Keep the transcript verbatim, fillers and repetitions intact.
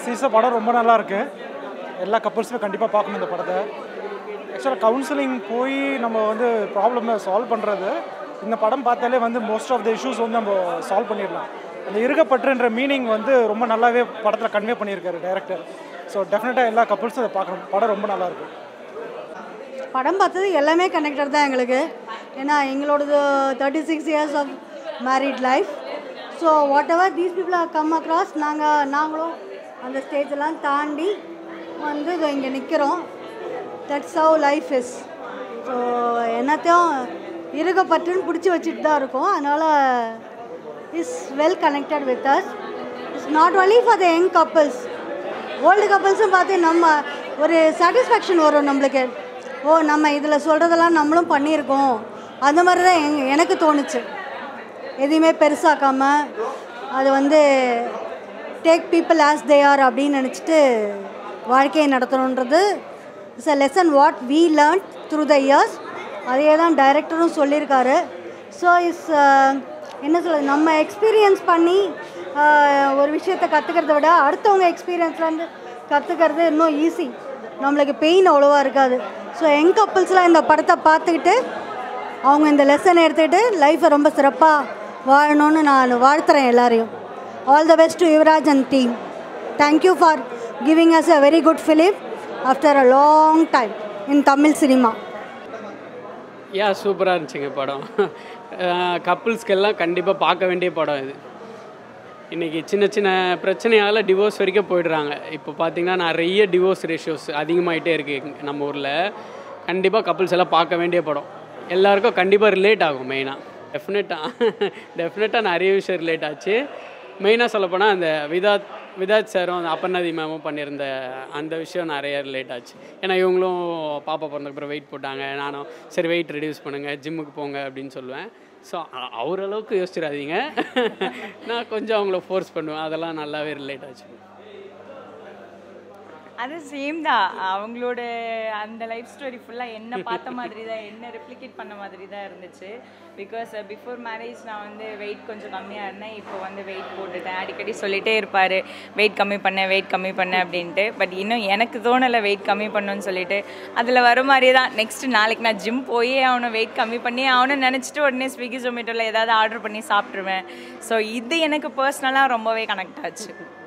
சீச படம் ரொம்ப நல்லா இருக்கு. எல்லா கப்புள்ஸுமே கண்டிப்பாக பார்க்கணும் இந்த படத்தை. ஆக்சுவலாக கவுன்சிலிங் போய் நம்ம வந்து ப்ராப்ளமை சால்வ் பண்ணுறது இந்த படம் பார்த்தாலே வந்து மோஸ்ட் ஆஃப் த இஷ்யூஸ் வந்து நம்ம சால்வ் பண்ணிடலாம். அந்த இருகப்பற்றுன்ற மீனிங் வந்து ரொம்ப நல்லாவே படத்தில் கன்வே பண்ணியிருக்காரு டைரக்டர். ஸோ டெஃபினட்டாக எல்லா கப்புள்ஸும் அதை பார்க்கணும். படம் ரொம்ப நல்லாயிருக்கும். படம் பார்த்தது எல்லாமே கனெக்டட் தான் எங்களுக்கு. ஏன்னா எங்களோடது thirty six years of married life. So whatever these people are come across நாங்கள் நாங்களும் அந்த ஸ்டேஜெல்லாம் தாண்டி வந்து இங்கே நிற்கிறோம். That's how life is. So என்னத்தையும் இருகப்பற்றுன்னு பிடிச்சி வச்சுட்டு தான் இருக்கோம். அதனால் is well connected with us. It's not only for the young couples, old கப்புள்ஸும் பார்த்து நம்ம ஒரு சாட்டிஸ்ஃபேக்ஷன் வரும் நம்மளுக்கு. ஓ நம்ம இதில் சொல்கிறதெல்லாம் நம்மளும் பண்ணியிருக்கோம். அந்த மாதிரி தான் எங் எனக்கு தோணுச்சு. எதையுமே பெருசாக்காமல் அது வந்து take people as they are அப்படின்னு நினச்சிட்டு வாழ்க்கையை நடத்தணுன்றது it's a lesson what we learn through the years. அதே தான் டைரக்டரும் சொல்லியிருக்காரு. ஸோ இஸ் என்ன சொல்கிறது, நம்ம எக்ஸ்பீரியன்ஸ் பண்ணி ஒரு விஷயத்தை கற்றுக்கிறத விட அடுத்தவங்க எக்ஸ்பீரியன்ஸ்லேருந்து கற்றுக்கிறது இன்னும் ஈஸி. நம்மளுக்கு பெயின் அவ்வளோவா இருக்காது. ஸோ யங் கப்புள்ஸ்லாம் இந்த படத்தை பார்த்துக்கிட்டு அவங்க இந்த லெசனை எடுத்துக்கிட்டு லைஃப்பை ரொம்ப சிறப்பாக வாழணும்னு நான் வாழ்த்துறேன் எல்லாரையும். All the best to Yuvraj and team. Thank you for giving us a very good film after a long time in Tamil cinema. Yeah சூப்பராக இருந்துச்சுங்க படம். கப்புள்ஸ்க்கெல்லாம் கண்டிப்பாக பார்க்க வேண்டிய படம் இது. இன்றைக்கி சின்ன சின்ன பிரச்சனையால் டிவோர்ஸ் வரைக்கும் போயிடுறாங்க. இப்போ பார்த்திங்கன்னா நிறைய டிவோர்ஸ் ரேஷியோஸ் அதிகமாகிட்டே இருக்குது நம்ம ஊரில். கண்டிப்பாக கப்புள்ஸ் எல்லாம் பார்க்க வேண்டிய படம். எல்லாருக்கும் கண்டிப்பாக ரிலேட் ஆகும். மெயினாக டெஃபினட்டாக டெஃபினட்டாக நிறைய விஷயம் ரிலேட் ஆச்சு. மெயினாக சொல்லப்போனால் அந்த விதாத் விதாத் சாரும் அந்த அப்பர்ணதி மேமும் பண்ணியிருந்த அந்த விஷயம் நிறைய ரிலேட் ஆச்சு. ஏன்னா இவங்களும் பாப்பா பிறந்தக்கப்புறம் வெயிட் போட்டாங்க. நானும் சரி வெயிட் ரெடியூஸ் பண்ணுங்கள், ஜிம்முக்கு போங்க அப்படின்னு சொல்லுவேன். ஸோ அவரளவுக்கு யோசிச்சிடாதீங்க, நான் கொஞ்சம் அவங்கள ஃபோர்ஸ் பண்ணுவேன். அதெல்லாம் நல்லாவே ரிலேட் ஆச்சு. அது சேம் தான். அவங்களோட அந்த லைஃப் ஸ்டோரி ஃபுல்லாக என்ன பார்த்த மாதிரி தான், என்ன ரெப்ளிகேட் பண்ண மாதிரி தான் இருந்துச்சு. பிகாஸ் பிஃபோர் மேரேஜ் நான் வந்து வெயிட் கொஞ்சம் கம்மியாக இருந்தேன். இப்போ வந்து வெயிட் போட்டுட்டேன். அடிக்கடி சொல்லிகிட்டே இருப்பார் வெயிட் கம்மி பண்ண வெயிட் கம்மி பண்ண அப்படின்ட்டு. பட் இன்னும் எனக்கு தோணலை வெயிட் கம்மி பண்ணணும்னு சொல்லிட்டு. அதில் வர மாதிரி தான் நெக்ஸ்ட்டு நாளைக்கு நான் ஜிம் போயே ஆகணும், வெயிட் கம்மி பண்ணி ஆகணும்னு நினச்சிட்டு உடனே ஸ்விக்கி ஜொமேட்டோவில் ஏதாவது ஆர்டர் பண்ணி சாப்பிட்ருவேன். ஸோ இது எனக்கு பர்சனலாக ரொம்பவே கனெக்ட் ஆச்சு.